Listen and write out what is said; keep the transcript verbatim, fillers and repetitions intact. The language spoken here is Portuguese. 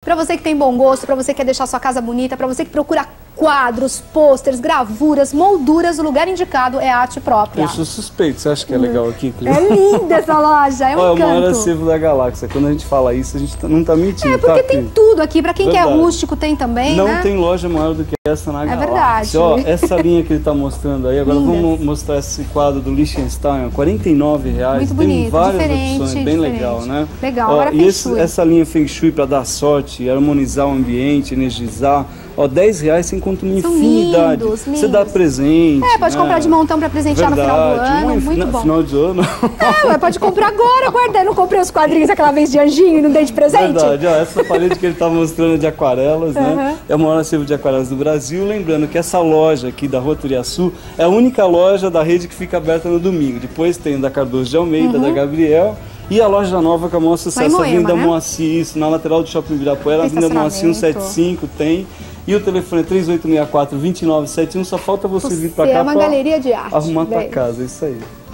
Pra você que tem bom gosto, pra você que quer deixar sua casa bonita, pra você que procura quadros, pôsteres, gravuras, molduras, o lugar indicado é a Arte Própria. Eu sou suspeito, você acha que é legal aqui? É linda essa loja, é um Olha, encanto. é o maior acervo da galáxia. Quando a gente fala isso, a gente não tá mentindo. É, porque tá, tem tudo aqui, pra quem verdade. quer rústico tem também, Não né? tem loja maior do que essa na É galáxia. verdade. Ó, essa linha que ele tá mostrando aí, agora Lindas. vamos mostrar esse quadro do Liechtenstein, quarenta e nove reais. Muito tem bonito, várias diferente, opções, bem diferente. legal, né? Legal, Ó, agora e Feng esse, Shui. essa linha Feng Shui para dar sorte, harmonizar o ambiente, energizar. Ó, dez reais você encontra uma São infinidade. lindos, Você lindos. dá presente. É, pode né? comprar de montão pra presentear Verdade. no final do ano, Um, muito no bom. final de ano. É, ué, pode comprar agora, guardei, não comprei os quadrinhos aquela vez de anjinho e não dei de presente? Verdade, ó, essa parede que ele está mostrando é de aquarelas, né? Uhum. É o maior acervo de aquarelas do Brasil. Lembrando que essa loja aqui da Rua Turiaçu é a única loja da rede que fica aberta no domingo. Depois tem da Cardoso de Almeida, Uhum. da Gabriel. E a loja nova que é o maior sucesso, a Moema, Avenida né? Moacir, isso, na lateral do Shopping Ibirapuera, a Avenida Moacir cento e setenta e cinco tem. E o telefone é três oito seis quatro, dois nove sete um, só falta você, Você vir para é cá uma pra galeria de arte. arrumar tua bem. casa, é isso aí.